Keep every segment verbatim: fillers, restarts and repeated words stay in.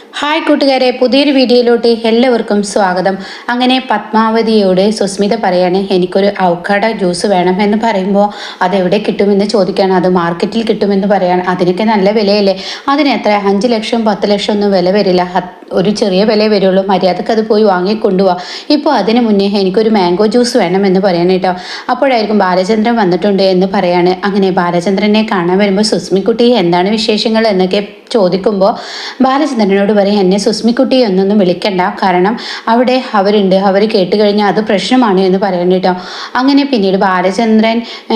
Hi കൂട്ടുകാരെ, പുതിയൊരു വീഡിയോയിലോട്ട് എല്ലാവർക്കും സ്വാഗതം. അങ്ങനെ പത്മാവതിയോട് സുസ്മിത പറയാണ്, എനിക്കൊരു അവക്കാഡോ ജ്യൂസ് വേണം എന്ന് പറയുമ്പോൾ അതെവിടെ കിട്ടുമെന്ന് ചോദിക്കുകയാണ്. അത് മാർക്കറ്റിൽ കിട്ടുമെന്ന് പറയാണ്. അതിനൊക്കെ നല്ല വിലയല്ലേ, അതിന് എത്ര അഞ്ച് ലക്ഷം പത്ത് ലക്ഷം ഒന്നും വില വരില്ല, ഒരു ചെറിയ വില വരുള്ളൂ, മര്യാദക്ക് അത് പോയി വാങ്ങിക്കൊണ്ടുപോവാ. ഇപ്പോൾ അതിന് മുന്നേ എനിക്കൊരു മാംഗോ ജ്യൂസ് വേണം എന്ന് പറയണം കേട്ടോ. അപ്പോഴായിരിക്കും ബാലചന്ദ്രൻ വന്നിട്ടുണ്ട് എന്ന് പറയാണ്. അങ്ങനെ ബാലചന്ദ്രനെ കാണാൻ വരുമ്പോൾ സുസ്മിക്കുട്ടി എന്താണ് വിശേഷങ്ങൾ എന്നൊക്കെ ചോദിക്കുമ്പോൾ ബാലചന്ദ്രനോട് പറയും, എന്നെ സുസ്മിക്കുട്ടി എന്നൊന്നും വിളിക്കണ്ട, കാരണം അവിടെ അവരുണ്ട്, അവർ കേട്ട് കഴിഞ്ഞാൽ അത് പ്രശ്നമാണ് എന്ന് പറയണം കേട്ടോ. അങ്ങനെ പിന്നീട് ബാലചന്ദ്രൻ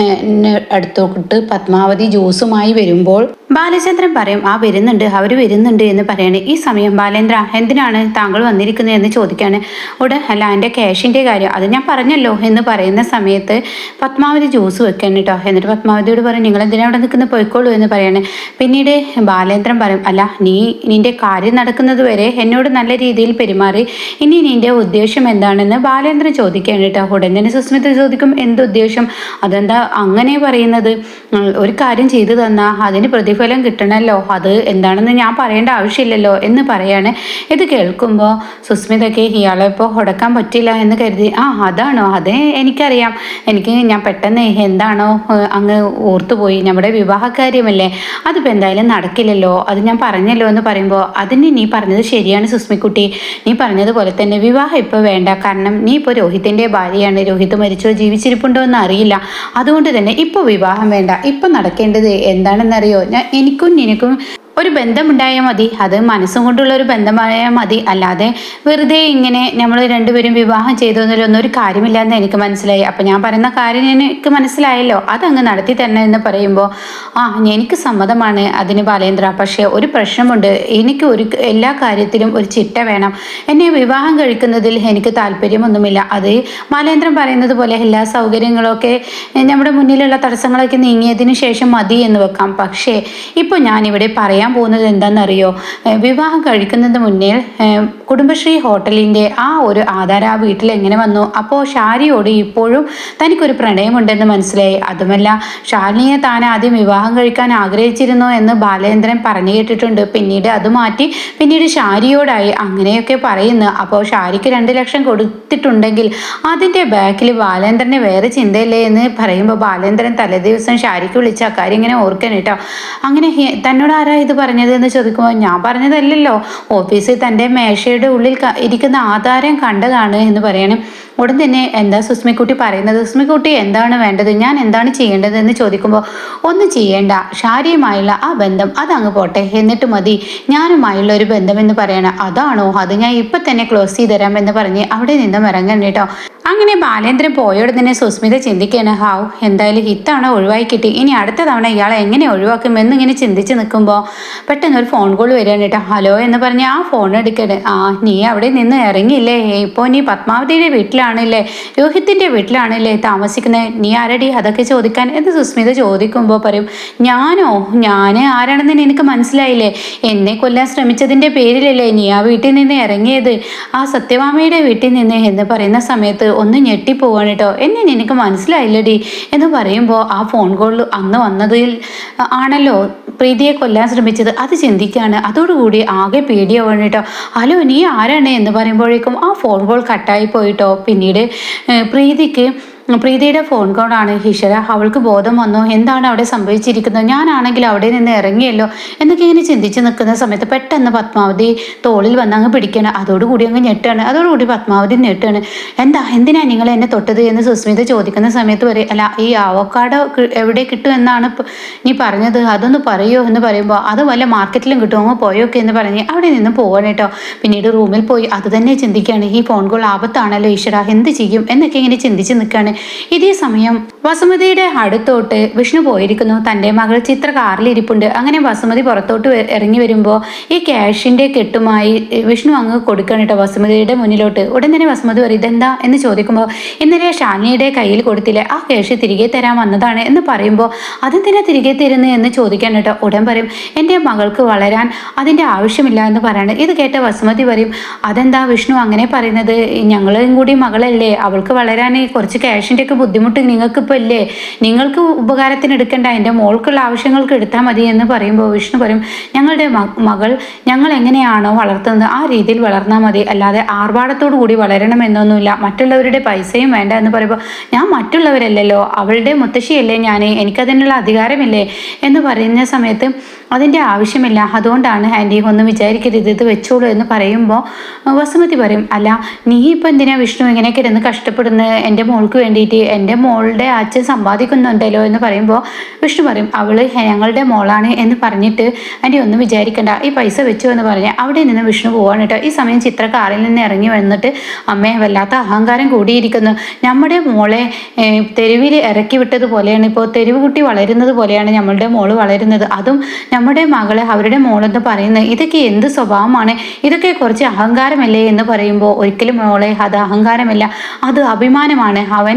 അടുത്തോട്ട് പത്മാവതി ജ്യൂസുമായി വരുമ്പോൾ ബാലചന്ദ്രൻ പറയും, ആ വരുന്നുണ്ട്, അവർ വരുന്നുണ്ട് എന്ന് പറയാണ്. ഈ സമയം ബാലേന്ദ്ര, എന്തിനാണ് താങ്കൾ വന്നിരിക്കുന്നത് എന്ന് ചോദിക്കുകയാണ്. ഉടൻ അല്ല, എൻ്റെ ക്യാഷിൻ്റെ കാര്യം അത് ഞാൻ പറഞ്ഞല്ലോ എന്ന് പറയുന്ന സമയത്ത് പത്മാവതി ജ്യൂസ് വെക്കണം കേട്ടോ. എന്നിട്ട് പത്മാവതിയോട് പറയും, നിങ്ങൾ എന്തിനാ അവിടെ നിൽക്കുന്ന, പോയിക്കോളൂ എന്ന് പറയാണ്. പിന്നീട് ബാലേന്ദ്രൻ പറയും, അല്ല നീ നിൻ്റെ കാര്യം നടക്കുന്നത് വരെ എന്നോട് നല്ല രീതിയിൽ പെരുമാറി, ഇനി നിൻ്റെ ഉദ്ദേശം എന്താണെന്ന് ബാലേന്ദ്രൻ ചോദിക്കുകയാണ് കേട്ടോ. ഉടൻ തന്നെ സുസ്മിത ചോദിക്കും, എന്ത് ഉദ്ദേശം, അതെന്താ അങ്ങനെ പറയുന്നത്, ഒരു കാര്യം ചെയ്തു തന്നാൽ അതിന് പ്രതിഫലം കിട്ടണമല്ലോ, അത് എന്താണെന്ന് ഞാൻ പറയേണ്ട ആവശ്യമില്ലല്ലോ എന്ന് പറയാണ്. ഇത് കേൾക്കുമ്പോൾ സുസ്മിതയ്ക്ക് ഇയാളെ ഇപ്പോൾ ഉടക്കാൻ പറ്റില്ല എന്ന് കരുതി, ആ അതാണോ, അതേ എനിക്കറിയാം, എനിക്ക് ഞാൻ പെട്ടെന്ന് എന്താണോ അങ്ങ് ഓർത്തുപോയി, നമ്മുടെ വിവാഹകാര്യമല്ലേ, അതിപ്പോൾ എന്തായാലും നടക്കില്ലല്ലോ, അത് ഞാൻ പറഞ്ഞല്ലോ എന്ന് പറയുമ്പോൾ, അതിന് നീ പറഞ്ഞത് ശരിയാണ് സുസ്മിക്കുട്ടി, നീ പറഞ്ഞതുപോലെ തന്നെ വിവാഹം ഇപ്പോൾ വേണ്ട, കാരണം നീ ഇപ്പോൾ രോഹിത്തിൻ്റെ ഭാര്യയാണ്, രോഹിത് മരിച്ചോ ജീവിച്ചിരിപ്പുണ്ടോ എന്ന് അറിയില്ല, അതുകൊണ്ട് തന്നെ ഇപ്പോൾ വിവാഹം വേണ്ട, ഇപ്പോൾ നടക്കേണ്ടത് എന്താണെന്നറിയോ, ഞാൻ എനിക്കും നിനക്കും ഒരു ബന്ധമുണ്ടായാൽ മതി, അത് മനസ്സും കൊണ്ടുള്ള ഒരു ബന്ധമായാൽ മതി, അല്ലാതെ വെറുതെ ഇങ്ങനെ നമ്മൾ രണ്ടുപേരും വിവാഹം ചെയ്തതെന്നൊന്നും ഒരു കാര്യമില്ല എന്ന് എനിക്ക് മനസ്സിലായി. അപ്പം ഞാൻ പറയുന്ന കാര്യം എനിക്ക് മനസ്സിലായല്ലോ, അതങ്ങ് നടത്തി തന്നെ എന്ന് പറയുമ്പോൾ, ആ എനിക്ക് സമ്മതമാണ് അതിന് ബാലേന്ദ്ര, പക്ഷേ ഒരു പ്രശ്നമുണ്ട്, എനിക്ക് ഒരു എല്ലാ കാര്യത്തിലും ഒരു ചിട്ട വേണം, എന്നെ വിവാഹം കഴിക്കുന്നതിൽ എനിക്ക് താല്പര്യമൊന്നുമില്ല, അത് ബാലേന്ദ്രൻ പറയുന്നത് പോലെ എല്ലാ സൗകര്യങ്ങളൊക്കെ നമ്മുടെ മുന്നിലുള്ള തടസ്സങ്ങളൊക്കെ നീങ്ങിയതിന് ശേഷം മതി എന്ന് വെക്കാം. പക്ഷേ ഇപ്പോൾ ഞാനിവിടെ പറയാം പോകുന്നത് എന്താണെന്നറിയോ, വിവാഹം കഴിക്കുന്നതിന് മുന്നേ കുടുംബശ്രീ ഹോട്ടലിൻ്റെ ആ ഒരു ആധാരം ആ വീട്ടിൽ എങ്ങനെ വന്നു, അപ്പോൾ ഷാരിയോട് ഇപ്പോഴും തനിക്കൊരു പ്രണയമുണ്ടെന്ന് മനസ്സിലായി, അതുമല്ല ഷാലിനിയെ താൻ ആദ്യം വിവാഹം കഴിക്കാൻ ആഗ്രഹിച്ചിരുന്നു എന്ന് ബാലേന്ദ്രൻ പറഞ്ഞു കേട്ടിട്ടുണ്ട്, പിന്നീട് അത് മാറ്റി പിന്നീട് ഷാരിയോടായി അങ്ങനെയൊക്കെ പറയുന്നു. അപ്പോൾ ഷാരിക്ക് രണ്ട് ലക്ഷം കൊടുത്തിട്ടുണ്ടെങ്കിൽ അതിൻ്റെ ബാക്കിൽ ബാലേന്ദ്രന് വേറെ ചിന്തയില്ലേ എന്ന് പറയുമ്പോൾ ബാലേന്ദ്രൻ തലേദിവസം ഷാരിക്ക് വിളിച്ച ആ കാര്യം ഇങ്ങനെ ഓർക്കണം കേട്ടോ. അങ്ങനെ തന്നോട് ആരാ ഇത് പറഞ്ഞത് എന്ന് ചോദിക്കുമ്പോൾ, ഞാൻ പറഞ്ഞതല്ലല്ലോ, ഓഫീസിൽ തൻ്റെ മേശയുടെ ഉള്ളിൽ ഇരിക്കുന്ന ആധാരം കണ്ടതാണ് എന്ന് പറയണം. ഉടൻ തന്നെ എന്താ സുസ്മിക്കുട്ടി പറയുന്നത്, സുസ്മിക്കുട്ടി എന്താണ് വേണ്ടത്, ഞാൻ എന്താണ് ചെയ്യേണ്ടത് എന്ന് ചോദിക്കുമ്പോൾ, ഒന്നും ചെയ്യേണ്ട, ഷാരിയുമായുള്ള ആ ബന്ധം അതങ്ങ് പോട്ടെ, എന്നിട്ട് മതി ഞാനുമായുള്ള ഒരു ബന്ധം എന്ന് പറയണം, അതാണോ, അത് ഞാൻ ഇപ്പം തന്നെ ക്ലോസ് ചെയ്ത് തരാം എന്ന് പറഞ്ഞ് അവിടെ നിന്നും ഇറങ്ങണം കേട്ടോ. അങ്ങനെ ബാലേന്ദ്രൻ പോയോടെ തന്നെ സുസ്മിത ചിന്തിക്കുകയാണ്, ഹാവ് എന്തായാലും ഇത്തവണ ഒഴിവായി കിട്ടി, ഇനി അടുത്ത തവണ ഇയാളെ എങ്ങനെ ഒഴിവാക്കും എന്നിങ്ങനെ ചിന്തിച്ച് നിൽക്കുമ്പോൾ പെട്ടെന്ന് ഒരു ഫോൺ കോൾ വരികയാണ് കേട്ടോ. ഹലോ എന്ന് പറഞ്ഞ് ആ ഫോൺ എടുക്കണേ, ആ നീ അവിടെ നിന്ന് ഇറങ്ങിയില്ലേ, ഇപ്പോൾ നീ പത്മാവതിയുടെ വീട്ടിലാണല്ലേ, രോഹിത്തിൻ്റെ വീട്ടിലാണല്ലേ താമസിക്കുന്നത്, നീ ആരടി അതൊക്കെ ചോദിക്കാൻ എന്ന് സുസ്മിത ചോദിക്കുമ്പോൾ പറയും, ഞാനോ, ഞാൻ ആരാണെന്ന് എനിക്ക് മനസ്സിലായില്ലേ, എന്നെ കൊല്ലാൻ ശ്രമിച്ചതിൻ്റെ പേരിലല്ലേ നീ ആ വീട്ടിൽ നിന്ന് ഇറങ്ങിയത്, ആ സത്യഭാമയുടെ വീട്ടിൽ നിന്ന് എന്ന് പറയുന്ന സമയത്ത് ഒന്ന് ഞെട്ടിപ്പോവാണ് കേട്ടോ. എന്നെ നിനക്ക് മനസ്സിലായില്ലടി എന്ന് പറയുമ്പോൾ ആ ഫോൺ കോൾ അന്ന് വന്നതിൽ ആണല്ലോ പ്രീതിയെ കൊല്ലാൻ ശ്രമിച്ചത്, അത് ചിന്തിക്കുകയാണ്. അതോടുകൂടി ആകെ പേടിയാവാണ് കേട്ടോ. ഹലോ നീ ആരാണ് എന്ന് പറയുമ്പോഴേക്കും ആ ഫോൺ കോൾ കട്ടായി പോയിട്ടോ. പിന്നീട് പ്രീതിക്ക് പ്രീതിയുടെ ഫോൺ കോളാണ്. ഈശ്വര, അവൾക്ക് ബോധം വന്നു, എന്താണ് അവിടെ സംഭവിച്ചിരിക്കുന്നത്, ഞാനാണെങ്കിൽ അവിടെ നിന്ന് ഇറങ്ങിയല്ലോ എന്നൊക്കെ ഇങ്ങനെ ചിന്തിച്ച് നിൽക്കുന്ന സമയത്ത് പെട്ടെന്ന് പത്മാവതി തോളിൽ വന്ന് അങ്ങ് പിടിക്കണം. അതോടുകൂടി അങ്ങ് ഞെട്ടാണ്. അതോടുകൂടി പത്മാവതി ഞെട്ടാണ്. എന്താ, എന്തിനാ നിങ്ങൾ എന്നെ തൊട്ടത് എന്ന് സുസ്മിത ചോദിക്കുന്ന സമയത്ത് പറയും, അല്ല ഈ അവക്കാഡോ എവിടെ കിട്ടും എന്നാണ് നീ പറഞ്ഞത്, അതൊന്ന് പറയുമോ എന്ന് പറയുമ്പോൾ, അത് വല്ല മാർക്കറ്റിലും കിട്ടുമോ, അങ്ങ് പോയൊക്കെ എന്ന് പറഞ്ഞ് അവിടെ നിന്ന് പോവാണ് കേട്ടോ. പിന്നീട് റൂമിൽ പോയി അത് തന്നെ ചിന്തിക്കുകയാണ്, ഈ ഫോൺ കോൾ ആപത്താണല്ലോ, ഈശ്വര എന്ത് ചെയ്യും എന്നൊക്കെ ഇങ്ങനെ ചിന്തിച്ച് നിൽക്കുകയാണ്. ഇതേ സമയം വസുമതിയുടെ അടുത്തോട്ട് വിഷ്ണു പോയിരിക്കുന്നു. തൻ്റെ മകൾ ചിത്ര കാറിലിരിപ്പുണ്ട്. അങ്ങനെ വസുമതി പുറത്തോട്ട് ഇറങ്ങി വരുമ്പോൾ ഈ ക്യാഷിൻ്റെ കെട്ടുമായി വിഷ്ണു അങ്ങ് കൊടുക്കണം കേട്ടോ വസുമതിയുടെ മുന്നിലോട്ട്. ഉടൻ തന്നെ വസുമതി പറയും, ഇതെന്താ എന്ന് ചോദിക്കുമ്പോൾ, ഇന്നലെ ഷാലിനിയുടെ കയ്യിൽ കൊടുത്തില്ലേ, ആ ക്യാഷ് തിരികെ തരാൻ വന്നതാണ് എന്ന് പറയുമ്പോൾ, അതെന്തിനാ തിരികെ തരുന്നത് എന്ന് ചോദിക്കാൻ കേട്ടോ. ഉടൻ പറയും, എൻ്റെ മകൾക്ക് വളരാൻ അതിൻ്റെ ആവശ്യമില്ല എന്ന് പറയണം. ഇത് കേട്ട വസുമതി പറയും, അതെന്താ വിഷ്ണു അങ്ങനെ പറയുന്നത്, ഞങ്ങളും കൂടി മകളല്ലേ, അവൾക്ക് വളരാൻ കുറച്ച് ക്യാഷ് ക്യാഷിൻ്റെയൊക്കെ ബുദ്ധിമുട്ട് നിങ്ങൾക്കിപ്പോൾ ഇല്ലേ, നിങ്ങൾക്ക് ഉപകാരത്തിന് എടുക്കേണ്ട, എൻ്റെ മോൾക്കുള്ള ആവശ്യങ്ങൾക്ക് എടുത്താൽ മതി എന്ന് പറയുമ്പോൾ വിഷ്ണു പറയും, ഞങ്ങളുടെ മകൾ ഞങ്ങൾ എങ്ങനെയാണോ വളർത്തുന്നത് ആ രീതിയിൽ വളർന്നാൽ മതി, അല്ലാതെ ആർഭാടത്തോടു കൂടി വളരണമെന്നൊന്നുമില്ല, മറ്റുള്ളവരുടെ പൈസയും വേണ്ട എന്ന് പറയുമ്പോൾ ഞാൻ മറ്റുള്ളവരല്ലല്ലോ, അവളുടെ മുത്തശ്ശിയല്ലേ ഞാൻ, എനിക്കതിനുള്ള അധികാരമില്ലേ എന്ന് പറയുന്ന സമയത്ത് അതിൻ്റെ ആവശ്യമില്ല, അതുകൊണ്ടാണ് ആൻറ്റി ഒന്നും വിചാരിക്കരുത്, ഇത് വെച്ചോളൂ എന്ന് പറയുമ്പോൾ വസുമതി പറയും, അല്ല നീ ഇപ്പം എന്തിനാ വിഷ്ണു ഇങ്ങനെ കിടന്ന് കഷ്ടപ്പെടുന്നത് എൻ്റെ മോൾക്ക് വേണ്ടിയിട്ട്, എൻ്റെ മോളുടെ അച്ഛൻ സമ്പാദിക്കുന്നുണ്ടല്ലോ എന്ന് പറയുമ്പോൾ വിഷ്ണു പറയും, അവൾ ഞങ്ങളുടെ മോളാണ് എന്ന് പറഞ്ഞിട്ട് ആൻറ്റി ഒന്നും വിചാരിക്കണ്ട, ഈ പൈസ വെച്ചു എന്ന് പറഞ്ഞ് അവിടെ നിന്ന് വിഷ്ണു പോവാണ് കേട്ടോ. ഈ സമയം ചിത്ര കാറിൽ നിന്ന് ഇറങ്ങി വന്നിട്ട് അമ്മയെ വല്ലാത്ത അഹങ്കാരം കൂടിയിരിക്കുന്നു, നമ്മുടെ മോളെ തെരുവിൽ ഇറക്കി വിട്ടതുപോലെയാണ്, ഇപ്പോൾ തെരുവ് കുട്ടി വളരുന്നത് പോലെയാണ് നമ്മളുടെ മോള് വളരുന്നത്, അതും നമ്മുടെ മകളെ അവരുടെ മോളെന്ന് പറയുന്നത് ഇതൊക്കെ എന്ത് സ്വഭാവമാണ്, ഇതൊക്കെ കുറച്ച് അഹങ്കാരമല്ലേ എന്ന് പറയുമ്പോൾ ഒരിക്കലും മോളെ അത് അഹങ്കാരമല്ല, അത് അഭിമാനമാണ്. അവൻ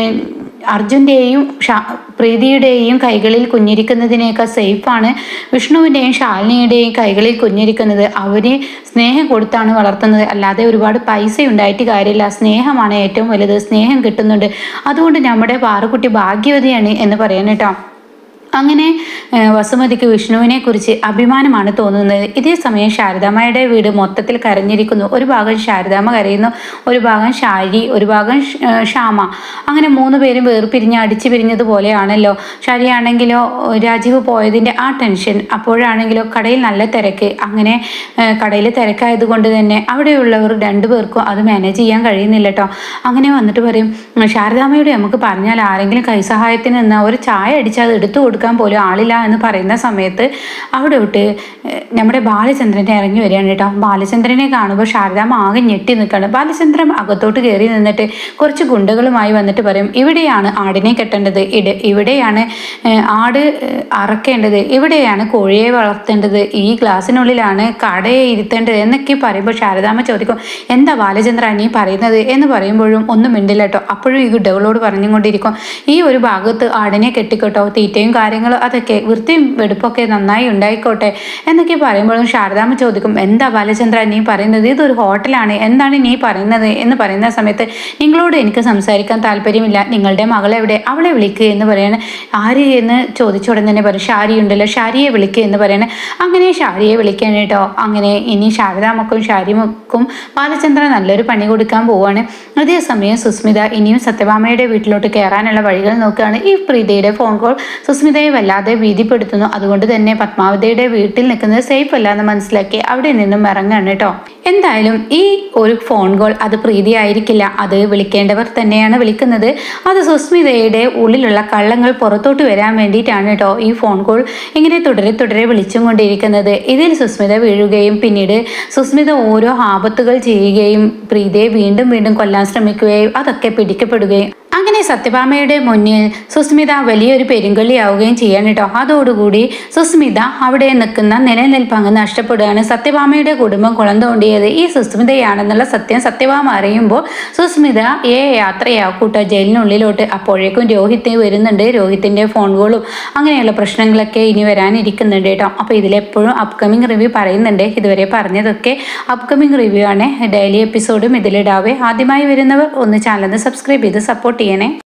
അർജുൻ്റെയും ഷാ പ്രീതിയുടെയും കൈകളിൽ കുഞ്ഞിരിക്കുന്നതിനേക്കാൾ സേഫാണ് വിഷ്ണുവിൻ്റെയും ശാലിനിയുടെയും കൈകളിൽ കുഞ്ഞിരിക്കുന്നത്. അവന് സ്നേഹം കൊടുത്താണ് വളർത്തുന്നത്, അല്ലാതെ ഒരുപാട് പൈസ ഉണ്ടായിട്ട് കാര്യമില്ല, സ്നേഹമാണ് ഏറ്റവും വലുത്, സ്നേഹം കിട്ടുന്നുണ്ട്, അതുകൊണ്ട് നമ്മുടെ പാറുക്കുട്ടി ഭാഗ്യവതിയാണ് എന്ന് പറയാൻ കേട്ടോ. അങ്ങനെ വസുമതിക്ക് വിഷ്ണുവിനെ കുറിച്ച് അഭിമാനമാണ് തോന്നുന്നത്. ഇതേ സമയം ശാരദാമ്മയുടെ വീട് മൊത്തത്തിൽ കരഞ്ഞിരിക്കുന്നു. ഒരു ഭാഗം ശാരദാമ്മ കരയുന്നു, ഒരു ഭാഗം ശാരി, ഒരു ഭാഗം ശ്യാമ, അങ്ങനെ മൂന്ന് പേരും വേർപിരിഞ്ഞ് അടിച്ചു പിരിഞ്ഞതുപോലെയാണല്ലോ. ശാരിയാണെങ്കിലോ രാജീവ് പോയതിൻ്റെ ആ ടെൻഷൻ, അപ്പോഴാണെങ്കിലോ കടയിൽ നല്ല തിരക്ക്, അങ്ങനെ കടയിൽ തിരക്കായതുകൊണ്ട് തന്നെ അവിടെയുള്ളവർ രണ്ടുപേർക്കും അത് മാനേജ് ചെയ്യാൻ കഴിയുന്നില്ല കേട്ടോ. അങ്ങനെ വന്നിട്ട് പറയും, ശാരദാമ്മയോട് നമുക്ക് പറഞ്ഞാൽ ആരെങ്കിലും കൈസഹായത്തിന് നിന്നാൽ ഒരു ചായ അടിച്ചാൽ അത് എടുത്തു കൊടുക്കാൻ പോലും ആളില്ല എന്ന് പറയുന്ന സമയത്ത് അവിടെ വിട്ട് നമ്മുടെ ബാലചന്ദ്രനെ ഇറങ്ങി വരികയാണ് കേട്ടോ. ബാലചന്ദ്രനെ കാണുമ്പോൾ ശാരദാമ്മ ആകെ ഞെട്ടി നിൽക്കുകയാണ്. ബാലചന്ദ്രൻ അകത്തോട്ട് കയറി നിന്നിട്ട് കുറച്ച് ഗുണ്ടകളുമായി വന്നിട്ട് പറയും, ഇവിടെയാണ് ആടിനെ കെട്ടേണ്ടത്, ഇട ഇവിടെയാണ് ആട് അറക്കേണ്ടത്, ഇവിടെയാണ് കോഴിയെ വളർത്തേണ്ടത്, ഈ ഗ്ലാസ്സിനുള്ളിലാണ് കടയെ ഇരുത്തേണ്ടത് എന്നൊക്കെ പറയുമ്പോൾ ശാരദാമ്മ ചോദിക്കും, എന്താ ബാലചന്ദ്ര നീ പറയുന്നത് എന്ന് പറയുമ്പോഴും ഒന്നും മിണ്ടില്ല കേട്ടോ. അപ്പോഴും ഈ ഗുണ്ടകളോട് പറഞ്ഞുകൊണ്ടിരിക്കും, ഈ ഒരു ഭാഗത്ത് ആടിനെ കെട്ടിക്കോട്ടോ, തീറ്റയും കാര്യങ്ങൾ അതൊക്കെ വൃത്തിയും വെടുപ്പൊക്കെ നന്നായി ഉണ്ടായിക്കോട്ടെ എന്നൊക്കെ പറയുമ്പോഴും ശാരദാമ്മ ചോദിക്കും, എന്താ ബാലചന്ദ്ര നീ പറയുന്നത്, ഇതൊരു ഹോട്ടലാണ്, എന്താണ് നീ പറയുന്നത് എന്ന് പറയുന്ന സമയത്ത് നിങ്ങളോട് എനിക്ക് സംസാരിക്കാൻ താല്പര്യമില്ല, നിങ്ങളുടെ മകളെവിടെ, അവളെ വിളിക്കുക എന്ന് പറയാണ്. ആര് എന്ന് ചോദിച്ചുടൻ തന്നെ പറയും, ഷാരി ഉണ്ടല്ലോ, ഷാരിയെ വിളിക്കുക എന്ന് പറയാണ്. അങ്ങനെ ഷാരിയെ വിളിക്കാൻ കേട്ടോ. അങ്ങനെ ഇനി ശാരദാമ്മക്കും ഷാരിമക്കും ബാലചന്ദ്രൻ നല്ലൊരു പണി കൊടുക്കാൻ പോവുകയാണ്. അതേസമയം സുസ്മിത ഇനിയും സത്യഭാമയുടെ വീട്ടിലോട്ട് കയറാനുള്ള വഴികൾ നോക്കുകയാണ്. ഈ പ്രീതിയുടെ ഫോൺ കോൾ സുസ്മിതയെ വല്ലാതെ ഭീതിപ്പെടുത്തുന്നു. അതുകൊണ്ട് തന്നെ പത്മാവതിയുടെ വീട്ടിൽ നിൽക്കുന്നത് സേഫ് അല്ല എന്ന് മനസ്സിലാക്കി അവിടെ നിന്നും ഇറങ്ങാണ് കേട്ടോ. എന്തായാലും ഈ ഒരു ഫോൺ കോൾ അത് പ്രീതി ആയിരിക്കില്ല, അത് വിളിക്കേണ്ടവർ തന്നെയാണ് വിളിക്കുന്നത്. അത് സുസ്മിതയുടെ ഉള്ളിലുള്ള കള്ളങ്ങൾ പുറത്തോട്ട് വരാൻ വേണ്ടിയിട്ടാണ് കേട്ടോ ഈ ഫോൺ കോൾ ഇങ്ങനെ തുടരെ തുടരെ വിളിച്ചും കൊണ്ടിരിക്കുന്നത്. ഇതിൽ സുസ്മിത വീഴുകയും പിന്നീട് സുസ്മിത ഓരോ ആപത്തുകൾ ചെയ്യുകയും പ്രീതിയെ വീണ്ടും വീണ്ടും കൊല്ലാൻ ശ്രമിക്കുകയും അതൊക്കെ പിടിക്കപ്പെടുകയും അങ്ങനെ സത്യഭാമയുടെ മുന്നിൽ സുസ്മിത വലിയൊരു പെരുങ്കള്ളിയാവുകയും ചെയ്യാൻ കേട്ടോ. അതോടുകൂടി സുസ്മിത അവിടെ നിൽക്കുന്ന നിലനിൽപ്പ് അങ്ങ് നഷ്ടപ്പെടുകയാണ്. സത്യഭാമയുടെ കുടുംബം കുളം തോണ്ടിയത് ഈ സുസ്മിതയാണെന്നുള്ള സത്യം സത്യഭാമ അറിയുമ്പോൾ സുസ്മിത ഏ യാത്രയാക്കൂട്ടോ ജയിലിനുള്ളിലോട്ട്. അപ്പോഴേക്കും രോഹിത് വരുന്നുണ്ട്. രോഹിത്തിൻ്റെ ഫോൺ കോളും അങ്ങനെയുള്ള പ്രശ്നങ്ങളൊക്കെ ഇനി വരാനിരിക്കുന്നുണ്ട് കേട്ടോ. അപ്പോൾ ഇതിലെപ്പോഴും അപ്കമിങ് റിവ്യൂ പറയുന്നുണ്ട്. ഇതുവരെ പറഞ്ഞതൊക്കെ അപ്കമിങ് റിവ്യൂ ആണ്. ഡെയിലി എപ്പിസോഡും ഇതിലിടാവേ. ആദ്യമായി വരുന്നവർ ഒന്ന് ചാനൽ സബ്സ്ക്രൈബ് ചെയ്ത് സപ്പോർട്ട് ചെയ്യണേ.